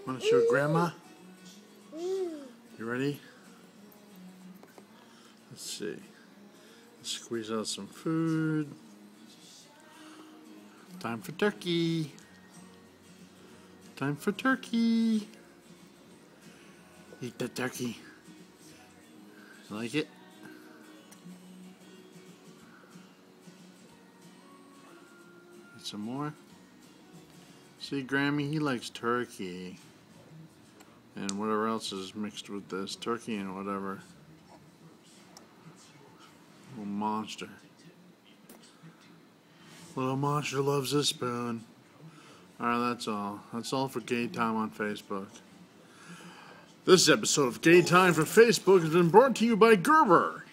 Want to show Grandma? You ready? Let's see. Squeeze out some food. Time for turkey. Time for turkey. Eat the turkey. You like it? Eat some more. See, Grammy, he likes turkey. And whatever else is mixed with this. Turkey and whatever. Little monster. Little monster loves this spoon. Alright, that's all. That's all for Gay Time on Facebook. This episode of Gay Time for Facebook has been brought to you by Gerber.